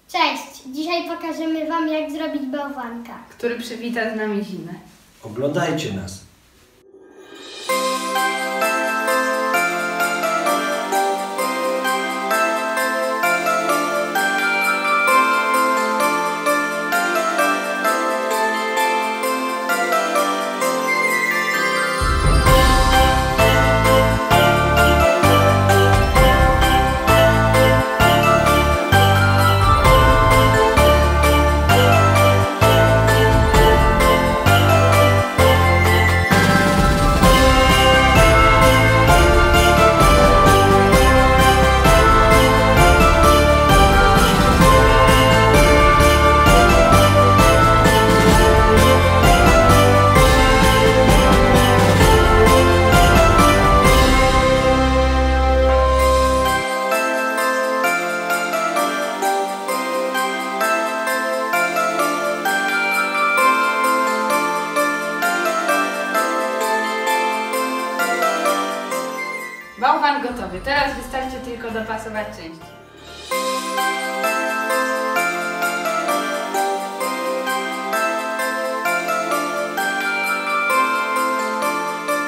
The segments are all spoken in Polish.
Cześć! Dzisiaj pokażemy Wam, jak zrobić bałwanka, który przywita z nami zimę. Oglądajcie nas. Bałwan gotowy. Teraz wystarczy tylko dopasować części.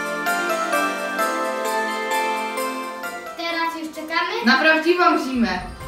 Teraz już czekamy. Na prawdziwą zimę.